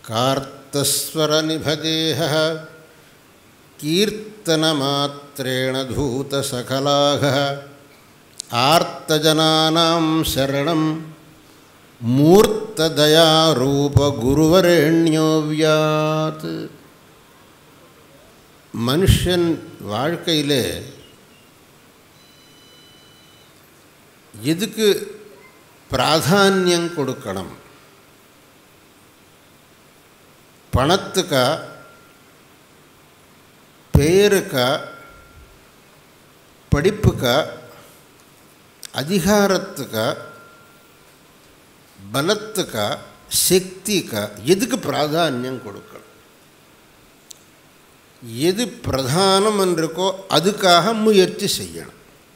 கார்த்தஸ்வரநிபதேஹ கீர்த்தனமாத்ரேண தூதசகலாக ஆர்த்தஜனானாம் சரணம் மூர்த்ததயாரூப குருவரேண்யோவ்யாத். மனுஷன் வாழ்க்கையிலே எதுக்கு பிராதானியம் கொடுக்கணும்? பணத்துக்கா, பேருக்கா, படிப்புக்கா, அதிகாரத்துக்கா, பலத்துக்கா, சக்திக்கா, எதுக்கு பிராதானியம் கொடுக்கணும்? எது பிரதானம் என்றுக்கோ அதுக்காக முயற்சி செய்யணும்.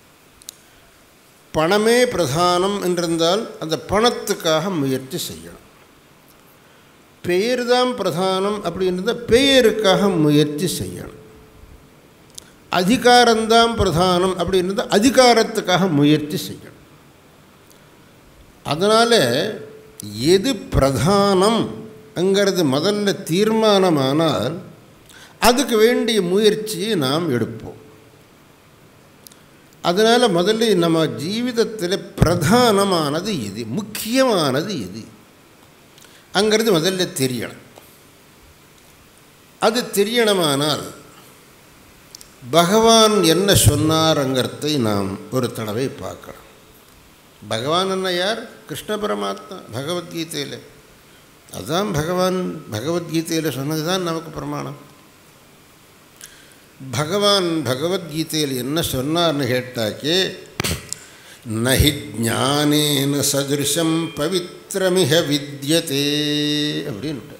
பணமே பிரதானம் என்றிருந்தால் அந்த பணத்துக்காக முயற்சி செய்யணும். பெயர் தான் பிரதானம் அப்படின்றத பெயருக்காக முயற்சி செய்யணும். அதிகாரம்தான் பிரதானம் அப்படின்றத அதிகாரத்துக்காக முயற்சி செய்யணும். அதனால் எது பிரதானம் அங்கிறது முதல்ல தீர்மானமானால் அதுக்கு வேண்டிய முயற்சியை நாம் எடுப்போம். அதனால் முதல்ல நம்ம ஜீவிதத்தில் பிரதானமானது எது, முக்கியமானது எது அங்கிறது முதல்ல தெரியணும். அது தெரியணுமானால் பகவான் என்ன சொன்னார்ங்கிறதை நாம் ஒரு தடவை பார்க்கணும். பகவான் என்ன யார்? கிருஷ்ண பரமாத்மா. பகவத்கீதையில் அதுதான் பகவான் பகவத்கீதையில் சொன்னது தான் நமக்கு பிரமாணம். பகவான் பகவத்கீதையில் என்ன சொன்னார்னு கேட்டாக்கே, நஹி ஞானேன சதுருஷம் பவித்ரமிஹ வித்யதே அப்படின்னு.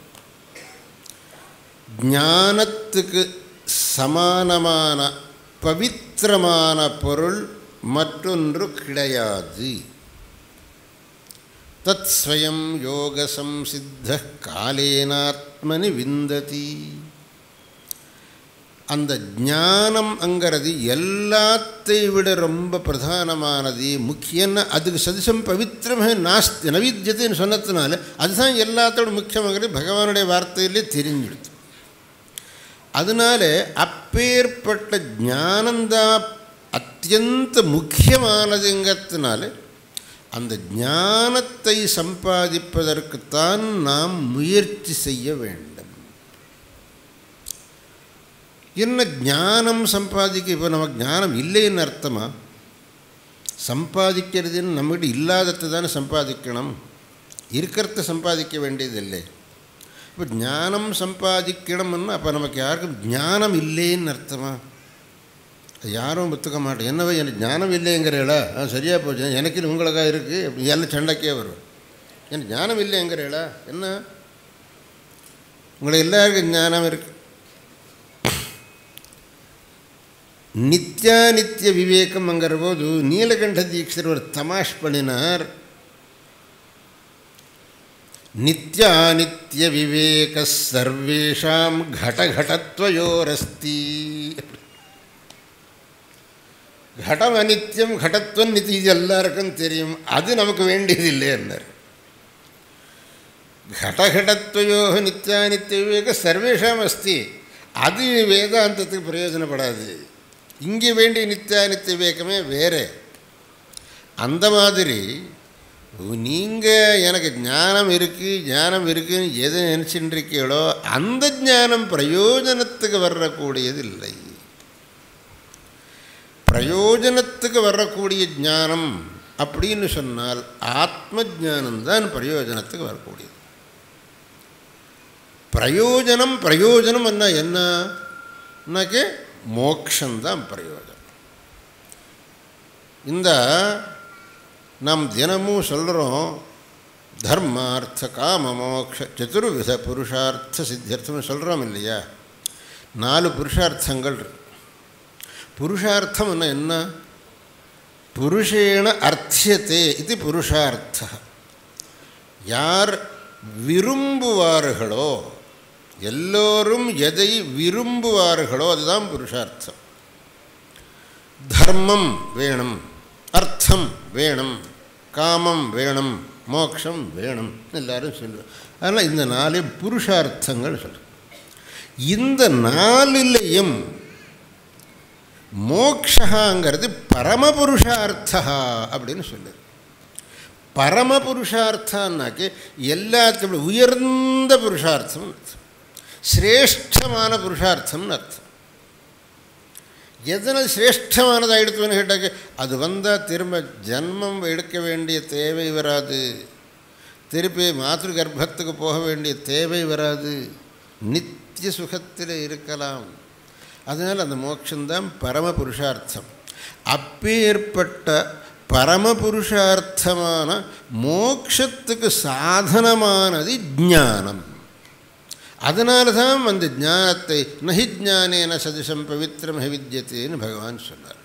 ஞானத்துக்கு சமானமான பவித்திரமான பொருள் மற்றொன்று கிடையாது. தத் ஸ்வயம் யோக சம்சித்த காலேனாத்மனி விந்ததி. அந்த ஞானம் அங்கிறது எல்லாத்தை விட ரொம்ப பிரதானமானது, முக்கியம்னா அதுக்கு சதிசம் பவித்திரமாக நாஸ்தி நவித்தியத்தைன்னு சொன்னதுனால அதுதான் எல்லாத்தோட முக்கியமாகிறது பகவானுடைய வார்த்தையிலே தெரிஞ்சிடுது. அதனால் அப்பேற்பட்ட ஞானந்தான் அத்தியந்த முக்கியமானதுங்கிறதுனால அந்த ஞானத்தை சம்பாதிப்பதற்குத்தான் நாம் முயற்சி செய்ய வேண்டும். என்ன ஞானம் சம்பாதிக்க? இப்போ நமக்கு ஞானம் இல்லைன்னு அர்த்தமா? சம்பாதிக்கிறதுன்னு நம்மகிட்ட இல்லாதது தானே சம்பாதிக்கணும், இருக்கிறத சம்பாதிக்க வேண்டியதில்லை. இப்போ ஞானம் சம்பாதிக்கணும்னா அப்போ நமக்கு யாருக்கும் ஞானம் இல்லைன்னு அர்த்தமா? யாரும் ஒத்துக்க மாட்டேன். என்னவோ எனக்கு ஞானம் இல்லைங்கிறீங்களா? சரியாக போச்சு, எனக்கு உங்களுக்காக இருக்குது அப்படி எல்லாம் சண்டைக்கே வரும். எனக்கு ஞானம் இல்லைங்கிறீங்களா? என்ன உங்களை எல்லாருக்கும் ஞானம் இருக்குது. நித்யானித்ய விவேகம்ங்கிற போது நீலகண்ட தீட்சிதர் ஒரு தமாஷ் பண்ணினார். நித்யானித்ய விவேக சர்வேஷாம் கடகடத்வயோரஸ்தி. கடம் அனித்யம் கடத்வம் நித்தி எல்லாருக்கும் தெரியும், அது நமக்கு வேண்டியதில்லை என்றார். கடகடத்வயோ நித்யானித்ய விவேக சர்வேஷாம் அஸ்தி, அது வேதாந்தத்துக்கு பிரயோஜனப்படாது. இங்கே வேண்டிய நித்தியானித்திய விவேகமே வேறு. அந்த மாதிரி நீங்கள் எனக்கு ஞானம் இருக்குன்னு எதை நினச்சிட்டு இருக்கீங்களோ அந்த ஞானம் பிரயோஜனத்துக்கு வரக்கூடியது இல்லை. பிரயோஜனத்துக்கு வரக்கூடிய ஞானம் அப்படின்னு சொன்னால் ஆத்ம ஞானம்தான் பிரயோஜனத்துக்கு வரக்கூடியது. பிரயோஜனம் என்னன்னாக்கே மோக்ஷந்தான் பிரயோஜனம். இந்த நாம் தினமும் சொல்கிறோம் தர்மார்த்த காம மோக்ஷ சதுர்வித புருஷார்த்த சித்தியர்த்தம்னு சொல்கிறோம் இல்லையா? 4 புருஷார்த்தங்கள். புருஷார்த்தம் என்ன? புருஷேண அர்த்தியதே இது புருஷார்த்த. யார் விரும்புவார்களோ, எல்லோரும் எதை விரும்புவார்களோ அதுதான் புருஷார்த்தம். தர்மம் வேணும், அர்த்தம் வேணும், காமம் வேணும், மோட்சம் வேணும் எல்லாரும் சொல்லுவோம். அதனால் இந்த 4 புருஷார்த்தங்கள் சொல்கிறோம். இந்த 4லையும் மோக்ஷங்கிறது பரமபுருஷார்த்தா அப்படின்னு சொல்லுது. பரமபுருஷார்த்தான்னாக்கு எல்லாத்தையும் உயர்ந்த புருஷார்த்தம், சிரேஷ்டமான புருஷார்த்தம்னு அர்த்தம். எதனால் சிரேஷ்டமானதாக எடுத்துன்னு கேட்டாக்க, அது வந்தால் திரும்ப ஜன்மம் எடுக்க வேண்டிய தேவை வராது, திருப்பி மாத்ரு கர்ப்பத்துக்கு போக வேண்டிய தேவை வராது, நித்திய சுகத்தில் இருக்கலாம். அதனால் அந்த மோட்சம்தான் பரமபுருஷார்த்தம். அப்பேற்பட்ட பரமபுருஷார்த்தமான மோட்சத்துக்கு சாதனமானது ஞானம். அதனால தான் அந்த ஞானத்தை நஹி ஞானேன சதுஷம் பவித்திரம் வித்யத்தேன்னு பகவான் சொன்னார்.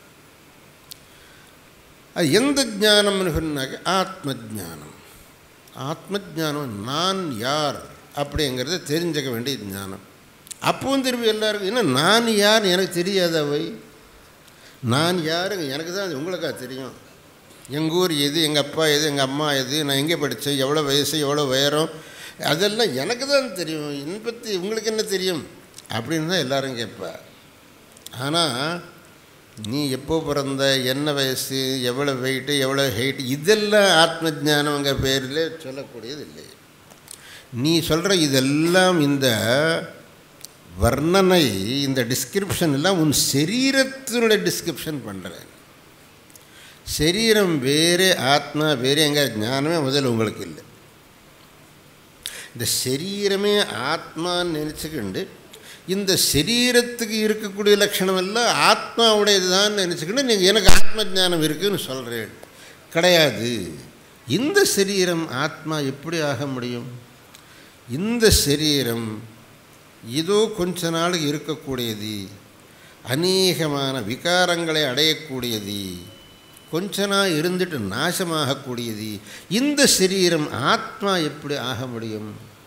அது எந்த ஞானம்னு சொன்னாக்க ஆத்ம ஜானம். ஆத்ம ஜானம் நான் யார் அப்படிங்கிறத தெரிஞ்சுக்க வேண்டிய ஞானம். அப்பவும் திரும்பி எல்லாருக்கும் என்ன நான் யார் எனக்கு தெரியாதவை, நான் யாருங்க எனக்கு தான் உங்களுக்கா தெரியும். எங்கள் ஊர் எது, எங்கள் அப்பா எது, எங்கள் அம்மா எது, நான் எங்கே படித்தேன், எவ்வளோ வயசு, எவ்வளோ உயரம், அதெல்லாம் எனக்கு தான் தெரியும். என்னை பற்றி உங்களுக்கு என்ன தெரியும் அப்படின்னு தான் எல்லோரும் கேட்பா. ஆனால் நீ எப்போ பிறந்த, என்ன வயசு, எவ்வளோ வெயிட்டு, எவ்வளோ ஹைட்டு, இதெல்லாம் ஆத்ம ஜானங்கிற பேரில் சொல்லக்கூடியது இல்லை. நீ சொல்கிற இதெல்லாம் இந்த வர்ணனை, இந்த டிஸ்கிரிப்ஷன் எல்லாம் உன் சரீரத்தினுடைய டிஸ்கிரிப்ஷன் பண்ணுறேன். சரீரம் வேறு, ஆத்மா வேறேங்க ஞானமே முதல்ல உங்களுக்கு இல்லை. இந்த சரீரமே ஆத்மான்னு நினச்சிக்கிண்டு இந்த சரீரத்துக்கு இருக்கக்கூடிய லட்சணம் எல்லாம் ஆத்மாவுடையது தான் நினச்சிக்கிண்டு நீங்கள் எனக்கு ஆத்ம ஞானம் இருக்குதுன்னு சொல்கிறேன். கிடையாது. இந்த சரீரம் ஆத்மா எப்படி ஆக முடியும்? இந்த சரீரம் இதோ கொஞ்ச நாளுக்கு இருக்கக்கூடியது, அநேகமான விகாரங்களை அடையக்கூடியது, கொஞ்ச நாள் இருந்துட்டு நாசமாகக்கூடியது. இந்த சரீரம் ஆத்மா எப்படி ஆக முடியும்?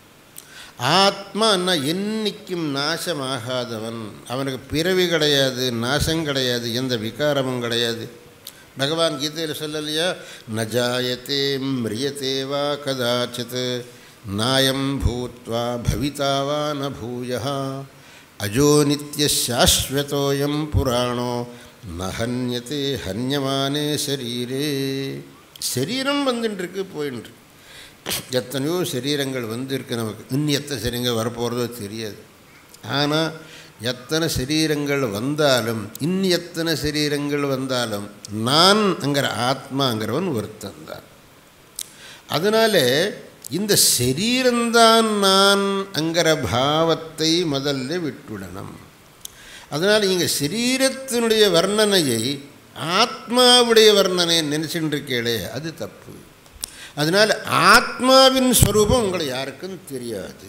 ஆத்மான்னா என்றைக்கும் நாசமாகாதவன், அவனுக்கு பிறவி கிடையாது, நாசம் கிடையாது, எந்த விகாரமும் கிடையாது. பகவான் கீதையில் சொல்லலையா, நஜாயத்தே மிரியத்தே வா கதாச்சித் நாயம் பூத்வா பவிதாவா ந பூயः அஜோ நித்ய சாஸ்வதோயம் புராணோ நஹன்யத்தே ஹன்யமானே சரீரே. சரீரம் வந்துட்டுருக்கு, போயின்ட்டுருக்கு. எத்தனையோ சரீரங்கள் வந்துருக்கு நமக்கு. இன்னும் எத்தனை சரீரங்கள் வரப்போகிறதோ தெரியாது. ஆனால் எத்தனை சரீரங்கள் வந்தாலும், இன்னும் எத்தனை சரீரங்கள் வந்தாலும் நான் அங்கிற ஆத்மாங்கிறவன் ஒருத்தந்தான். அதனால் இந்த சரீரந்தான் நான் அங்கிற பாவத்தை முதல்ல விட்டுவிடணும். அதனால் இங்கே சரீரத்தினுடைய வர்ணனையை ஆத்மாவுடைய வர்ணனை நினச்சிட்டுருக்கேளே, அது தப்பு. அதனால் ஆத்மாவின் ஸ்வரூபம் உங்களை யாருக்கும் தெரியாது.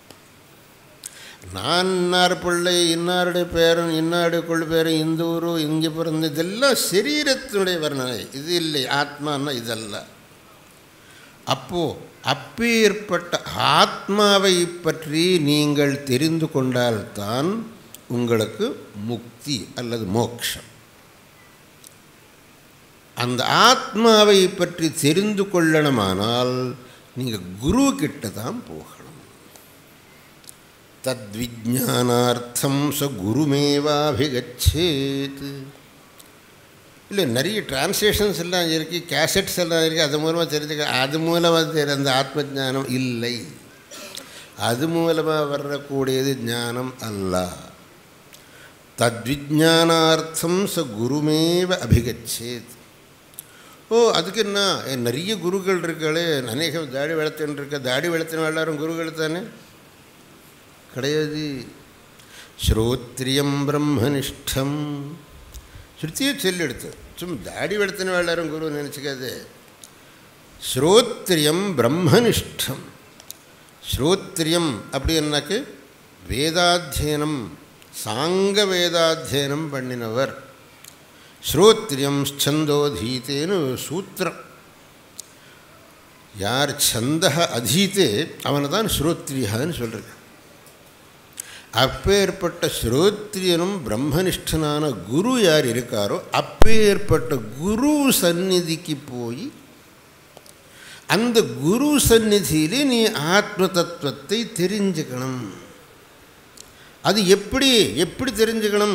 நான் இன்னார் பிள்ளை, இன்னாருடைய பேரன், இன்னாருடைய கொள்ளு பேரன், இந்த ஊரு, இங்கே பிறந்த, இதெல்லாம் சரீரத்தினுடைய வர்ணனை. இது இல்லை ஆத்மான்னா இதல்ல. அப்போது அப்பேற்பட்ட ஆத்மாவை பற்றி நீங்கள் தெரிந்து கொண்டால்தான் உங்களுக்கு முக்தி அல்லது மோட்சம். அந்த ஆத்மாவை பற்றி தெரிந்து கொள்ளணுமானால் நீங்கள் குரு கிட்ட தான் போகணும். தத்விஜானார்த்தம் ச குருமேவாபிகச்சேத். இல்லை, நிறைய டிரான்ஸ்லேஷன்ஸ் எல்லாம் இருக்குது, கேசட்ஸ் எல்லாம் இருக்குது, அது மூலமாக தெரிஞ்சுக்க. அது மூலமாக அந்த ஆத்ம ஞானம் இல்லை. அது மூலமாக வரக்கூடியது ஞானம் அல்ல. தத்விஜானார்த்தம் ச குருமேவ அபிகச்சேத். ஓ, அதுக்கு என்ன, நிறைய குருக்கள் இருக்காளே, அநேகம் தாடி வளர்த்துன்னு இருக்க. தாடி வளர்த்தின எல்லாரும் குருக்கள் தானே? கிடையாது. ஸ்ரோத்ரியம் பிரம்மனிஷ்டம் ஸ்ருதியை சொல்லெடுத்து. சும்மா தாடி வளர்த்தின எல்லாரும் குரு நினச்சிக்காது. ஸ்ரோத்ரியம் பிரம்மனிஷ்டம். ஸ்ரோத்ரியம் அப்படின்னாக்கு வேதாத்தியனம், சாங்க வேதாத்தியனம் பண்ணினவர். ஸ்ரோத்ரியம் சந்தோதீத்தேன்னு சூத்திரம். யார் சந்த அதீத்தே அவனை தான் ஸ்ரோத்ரியான்னு சொல்கிறது. அப்பேற்பட்ட ஸ்ரோத்ரியனும் பிரம்மனிஷ்டனான குரு யார் இருக்காரோ அப்பேற்பட்ட குரு சந்நிதிக்கு போய் அந்த குரு சந்நிதியிலே நீ ஆத்ம தத்துவத்தை தெரிஞ்சுக்கணும். அது எப்படி தெரிஞ்சுக்கணும்?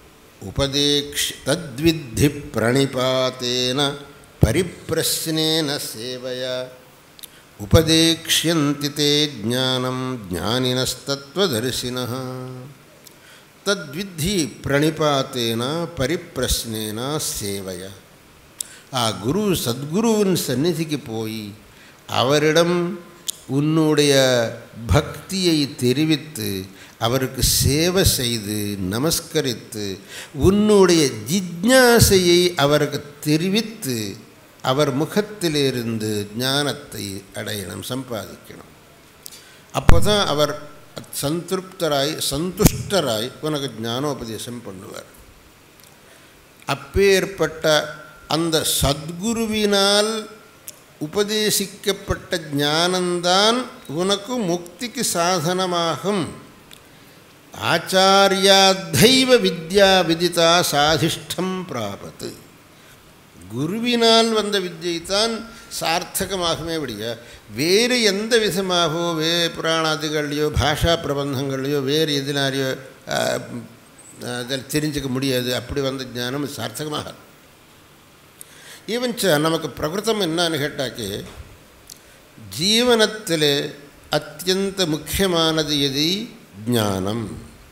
தத்வித்தி பிரணிபாத்தேன பரிப்ரஸ்னேன சேவையா உபதேக்ஷ்யந்தி தே ஞானம் ஞானினஸ்தத்வதர்சினः. தத்வித்தி பிரணிபாத்தேன பரிப்ரஸ்னேன சேவையா. சத்குருவின் சந்நிதிக்கு போய் அவரிடம் உன்னுடைய பக்தியை தெரிவித்து அவருக்கு சேவை செய்து நமஸ்கரித்து உன்னுடைய ஜிஜ்ஞாசையை அவருக்கு தெரிவித்து அவர் முகத்திலிருந்து ஞானத்தை அடையணும், சம்பாதிக்கணும். அப்போ தான் அவர் சந்துஷ்டராய் உனக்கு ஞானோபதேசம் பண்ணுவார். அப்பேற்பட்ட அந்த சத்குருவினால் உபதேசிக்கப்பட்ட ஞானந்தான் உனக்கு முக்திக்கு சாதனமாகும். ஆச்சாரியாத்தைவ வித்யா விதிதா சாதிஷ்டம் பிராபத்து. குருவினால் வந்த வித்யைத்தான் சார்த்தகமாகுமே விடிய வேறு எந்த விதமாகவோ புராணாதிகள்லையோ பாஷா பிரபந்தங்கள்லையோ வேறு எதினாலையோ அதில் தெரிஞ்சுக்க முடியாது. அப்படி வந்த ஞானம் சார்த்தகமாக. ஈவன்ச்ச நமக்கு பிரகிருத்தம் என்னான்னு கேட்டாக்கே, ஜீவனத்தில் அத்தியந்த முக்கியமானது எது? ஞானம்.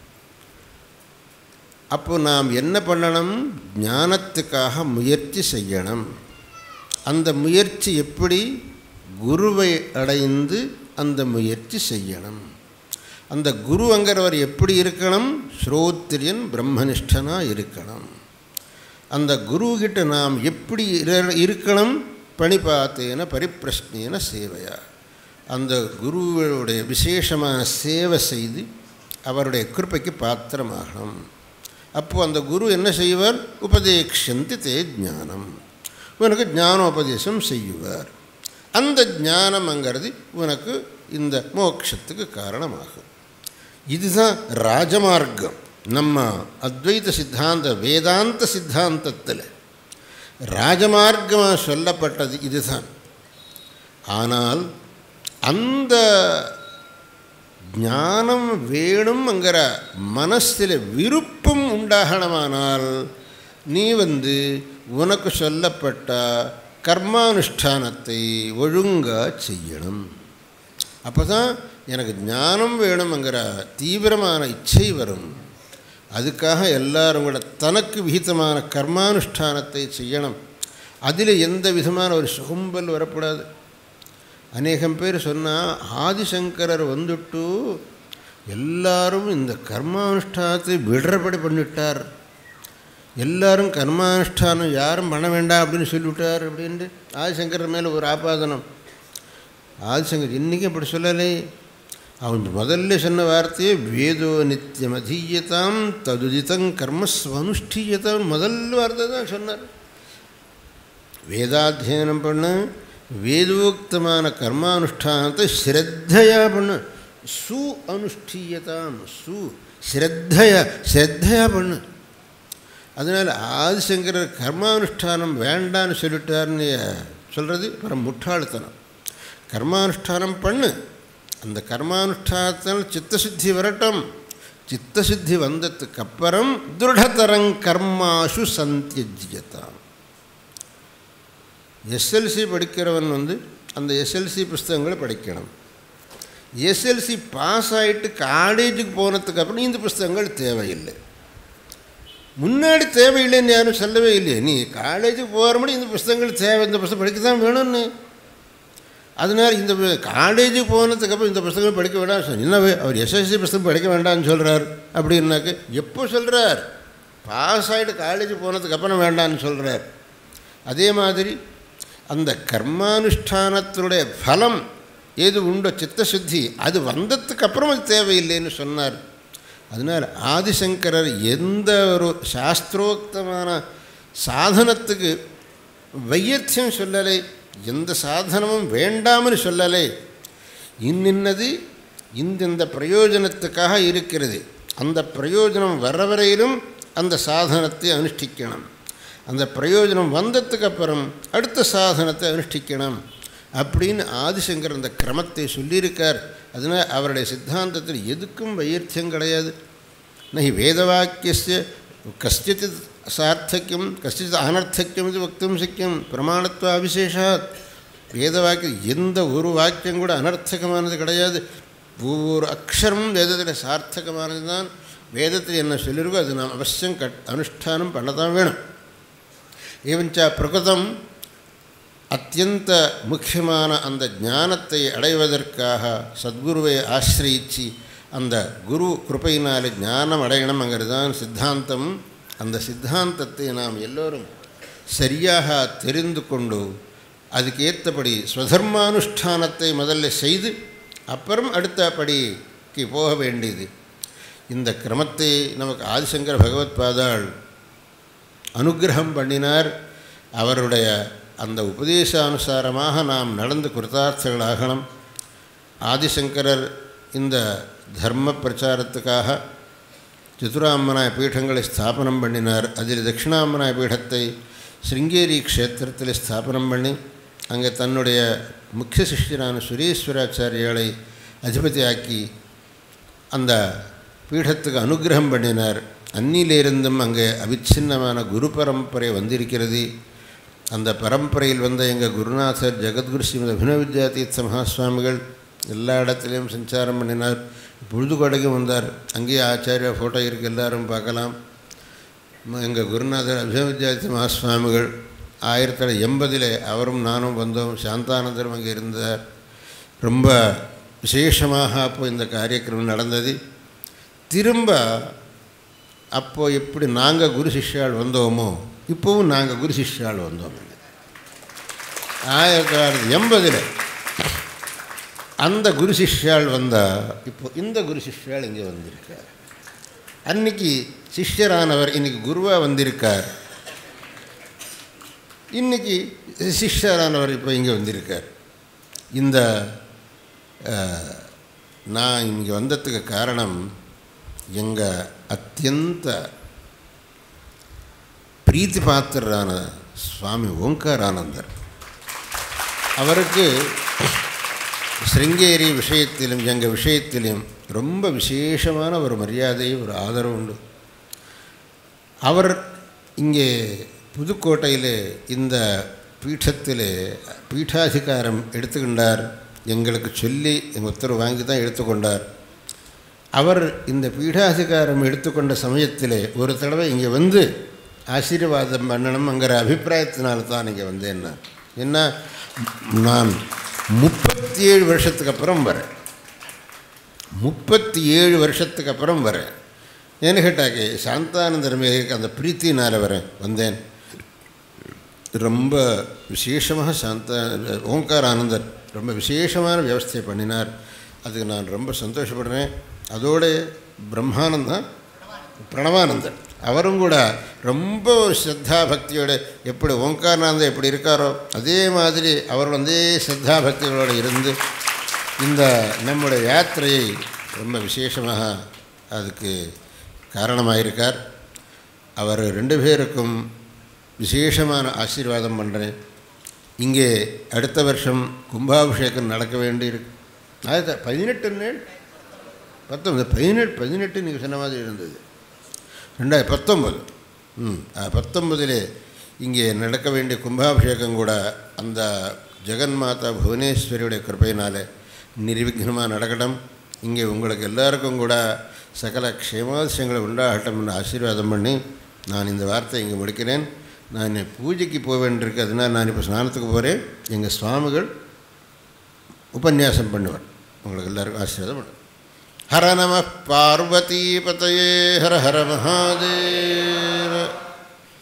அப்போ நாம் என்ன பண்ணணும்? ஞானத்துக்காக முயற்சி செய்யணும். அந்த முயற்சி எப்படி? குருவை அடைந்து அந்த முயற்சி செய்யணும். அந்த குருங்கிறவர் எப்படி இருக்கணும்? ஸ்ரோத்ரியன் பிரம்மனிஷ்டனாக இருக்கணும். அந்த குருக்கிட்ட நாம் எப்படி இருக்கணும்? பணிபாத்தேன பரிப்ரஸ்னேன சேவையா. அந்த குருவுடைய விசேஷமான சேவை செய்து அவருடைய கிருபைக்கு பாத்திரமாகணும். அப்போது அந்த குரு என்ன செய்வார்? உபதேக்ஷந்தி தே ஞானம். உனக்கு ஞானோபதேசம் செய்வார். அந்த ஞானம்ங்கிறது உனக்கு இந்த மோட்சத்துக்கு காரணமாகும். இதுதான் ராஜமார்க்கம். நம்ம அத்வைத சித்தாந்த வேதாந்த சித்தாந்தத்தில் ராஜமார்க்கமாக சொல்லப்பட்டது இதுதான். ஆனால் அந்த ஞானம் வேணும்ங்கிற மனசில் விருப்பம் உண்டாகணுமானால் நீ உனக்கு சொல்லப்பட்ட கர்மானுஷ்டானத்தை ஒழுங்காக செய்யணும். அப்போ தான் எனக்கு ஞானம் வேணும்ங்கிற தீவிரமான இச்சை வரும். அதுக்காக எல்லாரும் கூட தனக்கு விகிதமான கர்மானுஷ்டானத்தை செய்யணும். அதில் எந்த விதமான ஒரு சோம்பல் வரக்கூடாது. அநேகம் பேர் சொன்னால் ஆதிசங்கரர் வந்துட்டு எல்லாரும் இந்த கர்மானுஷ்டானத்தை விடுறபடி பண்ணிவிட்டார், எல்லாரும் கர்மானுஷ்டானம் யாரும் பண்ண வேண்டாம் அப்படின்னு சொல்லிவிட்டார் அப்படின்ட்டு ஆதிசங்கர் மேலே ஒரு ஆபாதனம். ஆதிசங்கர் இன்றைக்கும் அப்படி சொல்லலை. அவன் முதல்ல சொன்ன வார்த்தையே வேதோ நித்தியம் அதீயதாம் ததுதிதம் கர்மஸ்வனுஷ்டீயதாம் முதல் வார்த்தை தான் சொன்னார். வேதாத்தியனம் பண்ண, வேதோக்தமான கர்மானுஷ்டானத்தை ஸ்ரத்தையா பண்ணு. அனுஷ்டீயதாம் ஸ்ரத்தையா பண்ணு. அதனால் ஆதிசங்கரர் கர்மானுஷ்டானம் வேண்டான்னு சொல்லிட்டார்னு சொல்கிறது பரம் முட்டாள்தனம். கர்மானுஷ்டானம் பண்ணு. அந்த கர்மானுஷ்டானத்தால் சித்தசுத்தி வரட்டும். சித்தசுத்தி வந்ததுக்கு அப்புறம் திருடதரங் கர்மாசு சந்தியஜ்யதாம். எஸ்எல்சி படிக்கிறவன் அந்த எஸ்எல்சி புஸ்தகங்களை படிக்கணும். எஸ்எல்சி பாஸ் ஆகிட்டு காலேஜுக்கு போனதுக்கு அப்புறம் இந்த புஸ்தகங்கள் தேவையில்லை. முன்னாடி தேவையில்லைன்னு யாரும் சொல்லவே இல்லையே. நீ காலேஜுக்கு போகிற முடி இந்த புஸ்தகங்கள் தேவை, இந்த புஸ்தகம் படிக்க தான் வேணும்னு. அதனால் இந்த காலேஜுக்கு போனதுக்கப்புறம் இந்த புஸ்தகம் படிக்க வேண்டாம் சொல். என்ன அவர் எஸ்எஸ்சி புஸ்தகம் படிக்க வேண்டாம்னு சொல்கிறார் அப்படின்னாக்க எப்போ சொல்கிறார்? பாஸ் ஆகிட்டு காலேஜுக்கு போனதுக்கப்புறம் வேண்டான்னு சொல்கிறார். அதே மாதிரி அந்த கர்மானுஷ்டானத்தினுடைய பலம் ஏது உண்டோ சித்தசுத்தி அது வந்ததுக்கப்புறம் அது தேவையில்லைன்னு சொன்னார். அதனால் ஆதிசங்கரர் எந்த ஒரு சாஸ்திரோக்தமான சாதனத்துக்கு வையத்தியம் சொல்லலை, எந்த சாதனமும் வேண்டாம்னு சொல்லலை. இன்னது இந்த பிரயோஜனத்துக்காக இருக்கிறது, அந்த பிரயோஜனம் வர வரையிலும் அந்த சாதனத்தை அனுஷ்டிக்கணும். அந்த பிரயோஜனம் வந்ததுக்கு அப்புறம் அடுத்த சாதனத்தை அனுஷ்டிக்கணும். அப்படின்னு ஆதிசங்கர் அந்த கிரமத்தை சொல்லியிருக்கார். அதனால் அவருடைய சித்தாந்தத்தில் எதுக்கும் வையர்த்தியம் கிடையாது. நஹி வேதவாக்கிய கஷ்டித் சார்த்தக்கியம் கஷ்டித் அனர்த்தக்கியம் இது வக்தும் சக்கியம் பிரமாணத்துவ அவிசேஷாத். வேதவாக்கியம் எந்த ஒரு வாக்கியம் கூட அனர்த்தகமானது கிடையாது. ஒவ்வொரு அக்ஷரமும் வேதத்தில் சார்த்தகமானது தான். வேதத்தில் என்ன சொல்லியிருக்கோ அது நாம் அவசியம் அனுஷ்டானம் பண்ண தான் வேணும். ஏவஞ்ச பிரகிருதம் அத்தியந்த முக்கியமான அந்த ஞானத்தை அடைவதற்காக சத்குருவை ஆசிரியிச்சு அந்த குரு கிருபையினால் ஞானம் அடையணுங்கிறது தான் சித்தாந்தம். அந்த சித்தாந்தத்தை நாம் எல்லோரும் சரியாக தெரிந்து கொண்டு அதுக்கேற்றபடி ஸ்வதர்மானுஷ்டானத்தை முதல்ல செய்து அப்புறம் அடுத்த படிக்கு போக வேண்டியது. இந்த கிரமத்தை நமக்கு ஆதிசங்கர பகவத் பாதாள் அனுகிரகம் பண்ணினார். அவருடைய அந்த உபதேசானுசாரமாக நாம் நடந்து கிருதார்த்தங்களாகணும். ஆதிசங்கரர் இந்த தர்ம பிரச்சாரத்துக்காக சதுராம்மனாய பீடங்களை ஸ்தாபனம் பண்ணினார். அதில் தட்சிணாம்மனாய பீடத்தை ஸ்ருங்கேரி க்ஷேத்திரத்தில் ஸ்தாபனம் பண்ணி அங்கே தன்னுடைய முக்கிய சிஷ்யரான சுரேஸ்வராச்சாரியாலை அதிபதியாக்கி அந்த பீடத்துக்கு அனுகிரகம் பண்ணினார். அன்னிலிருந்தும் அங்கே அவிச்சின்னமான குரு பரம்பரை வந்திருக்கிறது. அந்த பரம்பரையில் வந்த எங்கள் குருநாதர் ஜெகத்குரு ஸ்ரீமத் அபினவ வித்யாதீர்த்த மகாஸ்வாமிகள் எல்லா இடத்துலையும் சஞ்சாரம் பண்ணினார். புழுதுகோடைக்கும் வந்தார். அங்கேயே ஆச்சாரியா ஃபோட்டோ இருக்குது, எல்லோரும் பார்க்கலாம். எங்கள் குருநாதர் அபினவ வித்யாதீர்த்த மகாஸ்வாமிகள் 1980 அவரும் நானும் வந்தோம். சாந்தானந்தரும் அங்கே இருந்தார். ரொம்ப விசேஷமாக அப்போது இந்த காரியக்கிரமம் நடந்தது. திரும்ப அப்போது எப்படி நாங்கள் குரு சிஷ்யால் வந்தோமோ இப்போவும் நாங்கள் குரு சிஷ்யால் வந்தோம். 1980 அந்த குரு சிஷ்யால் வந்தால் இப்போ இந்த குரு சிஷ்யால் இங்கே வந்திருக்கார். அன்றைக்கி சிஷ்யரானவர் இன்றைக்கி குருவாக வந்திருக்கார். இன்றைக்கி சிஷ்யரானவர் இப்போ இங்கே வந்திருக்கார். இந்த நான் இங்கே வந்ததுக்கு காரணம் எங்கள் அத்தியந்த பிரீத்தி பாத்திரரான சுவாமி ஓங்காரானந்தர். அவருக்கு ஸ்ருங்கேரி விஷயத்திலும் எங்கள் விஷயத்திலும் ரொம்ப விசேஷமான ஒரு மரியாதை, ஒரு ஆதரவு உண்டு. அவர் இங்கே புதுக்கோட்டையில் இந்த பீഠத்தில் பீட்டாதிகாரம் எடுத்துக்கொண்டார். எங்களுக்கு சொல்லி எங்கள் உத்தரவு வாங்கி தான் எடுத்துக்கொண்டார். அவர் இந்த பீடாதிகாரம் எடுத்துக்கொண்ட சமயத்தில் ஒரு தடவை இங்கே வந்து ஆசீர்வாதம் பண்ணணுங்கிற அபிப்பிராயத்தினால்தான் இங்கே வந்தேன். என்ன நான் 37 வருஷத்துக்கு அப்புறம் வரேன். 37 வருஷத்துக்கு அப்புறம் வரேன். ஏன்னு கேட்டாக்கே சாந்தானந்தர் மேற்கு அந்த பிரீத்தினால் வந்தேன். ரொம்ப விசேஷமாக ஓங்காரானந்தர் ரொம்ப விசேஷமான வியவஸ்தை பண்ணினார். அதுக்கு நான் ரொம்ப சந்தோஷப்படுறேன். அதோடு பிரம்மானந்தம் பிரணவானந்தர் அவரும் கூட ரொம்ப ஸ்ரத்தா பக்தியோடு எப்படி ஓங்காரானந்தர் எப்படி இருக்காரோ அதே மாதிரி அவர் ஸ்ரத்தா பக்திகளோடு இருந்து இந்த நம்முடைய யாத்திரையை ரொம்ப விசேஷமாக அதுக்கு காரணமாயிருக்கார். அவர் 2 பேருக்கும் விசேஷமான ஆசீர்வாதம் பண்ணுறேன். இங்கே அடுத்த வருஷம் கும்பாபிஷேகம் நடக்க வேண்டியிருக்கு. 18 18 நீங்கள் சொன்ன மாதிரி இருந்தது. 2019 இங்கே நடக்க வேண்டிய கும்பாபிஷேகம் கூட அந்த ஜெகன்மாதா புவனேஸ்வரியுடைய கிருபையினால் நிர்விக்னமாக நடக்கட்டும். இங்கே உங்களுக்கு எல்லாருக்கும் கூட சகல க்ஷேமாதிசயங்களை உண்டாகட்டும்னு ஆசீர்வாதம் பண்ணி நான் இந்த வார்த்தை இங்கே முடிக்கிறேன். நான் பூஜைக்கு போக வேண்டியிருக்கு. அதனால் நான் இப்போ ஸ்நானத்துக்கு போகிறேன். எங்கள் சுவாமிகள் உபன்யாசம் பண்ணுவார். உங்களுக்கு எல்லாருக்கும் ஆசீர்வாதம் பண்ணுவேன். ஹர நம பார்வதி பதயே ஹர ஹர மகாதேவ.